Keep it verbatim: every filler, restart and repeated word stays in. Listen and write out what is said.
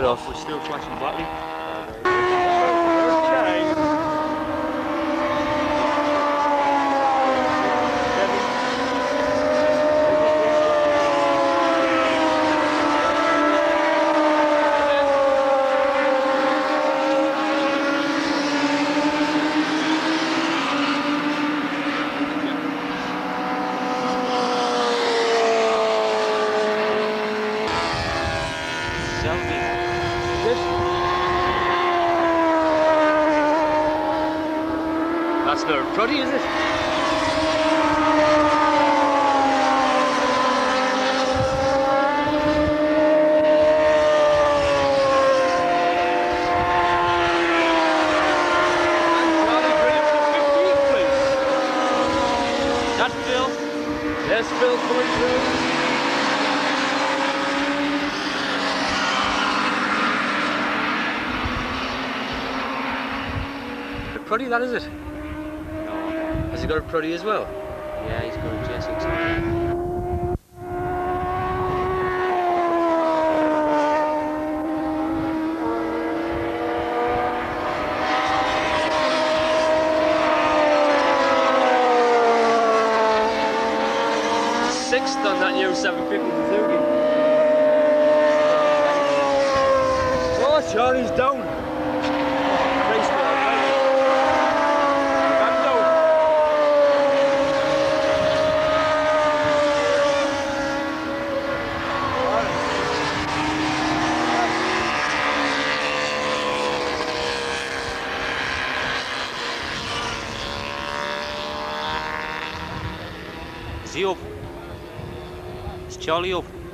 off. We're still flashing brightly. That's not a Proddy, is it? That's Phil. There's Phil coming through. A Proddy, that is it? Has he got a Proddy as well? Yeah, he's got a J six on. Sixth on that new seven fifty Suzuki. Oh, Charlie's down. Is he up? Is Charlie up?